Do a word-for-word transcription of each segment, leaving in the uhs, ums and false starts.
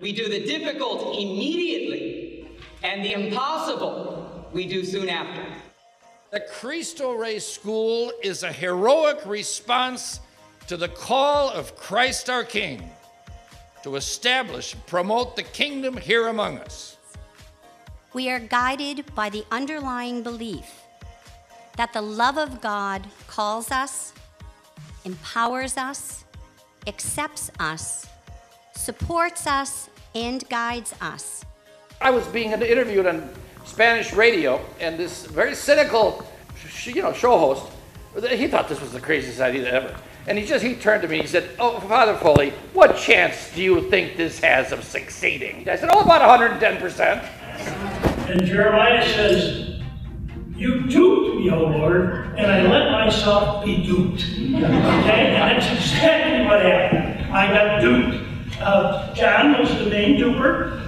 We do the difficult immediately, and the impossible we do soon after. The Cristo Rey School is a heroic response to the call of Christ our King to establish and promote the kingdom here among us. We are guided by the underlying belief that the love of God calls us, empowers us, accepts us, supports us, and guides us. I was being interviewed on Spanish radio, and this very cynical, you know, show host, he thought this was the craziest idea ever. And he just, he turned to me and he said, "Oh, Father Foley, what chance do you think this has of succeeding?" I said, "Oh, about one hundred ten percent. And Jeremiah says, "You duped me, O Lord, and I let myself be duped." Okay, and that's exactly what happened. I got duped. Uh, John was the main duper.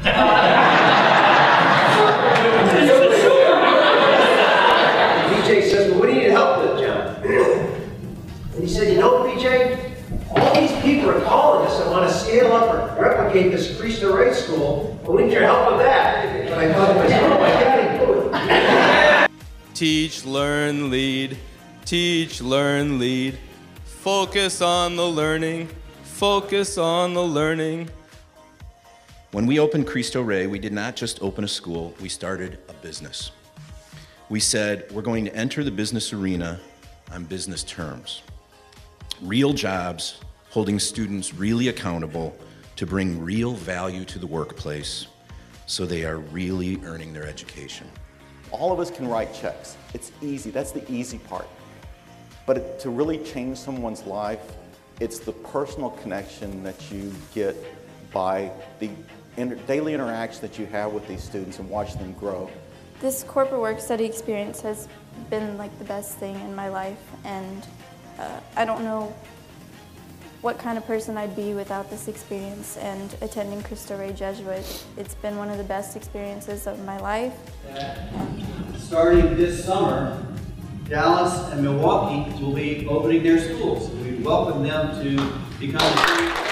P J says, "Well, what do you need help with, John?" And he said, "You know, P J, all these people are calling us and want to scale up or replicate this Cristo Rey school, but we need your help with that." But I thought to myself, "Oh my God, do it." Teach, learn, lead. Teach, learn, lead. Focus on the learning. Focus on the learning. When we opened Cristo Rey, we did not just open a school, we started a business. We said, we're going to enter the business arena on business terms. Real jobs, holding students really accountable to bring real value to the workplace so they are really earning their education. All of us can write checks. It's easy, that's the easy part. But to really change someone's life, it's the personal connection that you get by the inter daily interaction that you have with these students and watch them grow. This corporate work study experience has been like the best thing in my life, and uh, I don't know what kind of person I'd be without this experience and attending Cristo Rey Jesuit. It's been one of the best experiences of my life. Starting this summer, Dallas and Milwaukee will be opening their schools. We welcome them to become a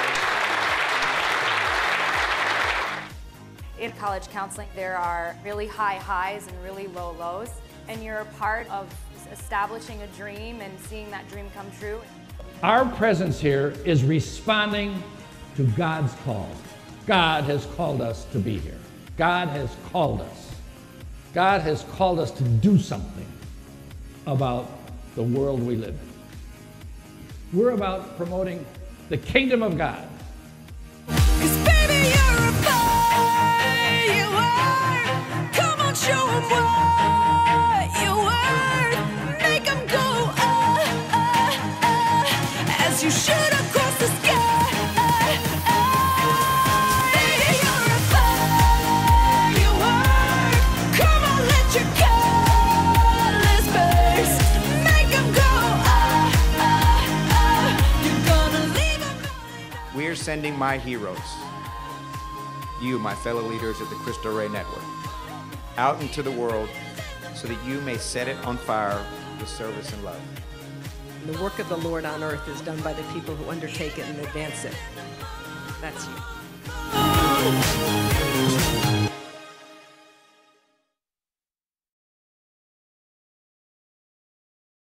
In college counseling, there are really high highs and really low lows, and you're a part of establishing a dream and seeing that dream come true. Our presence here is responding to God's call. God has called us to be here. God has called us. God has called us to do something about the world we live in. We're about promoting the kingdom of God. 'Cause baby, you're a boy, you are. Come on, show 'em what you are. Make 'em go, uh, uh, uh, as you shoot across the sky. Uh, uh, baby, you're a boy, you are. Come on, let your colors burst. Make 'em go, uh, uh, uh. You're gonna leave 'em. We're sending my heroes, you, my fellow leaders of the Cristo Rey Network, out into the world so that you may set it on fire with service and love. The work of the Lord on earth is done by the people who undertake it and advance it. That's you.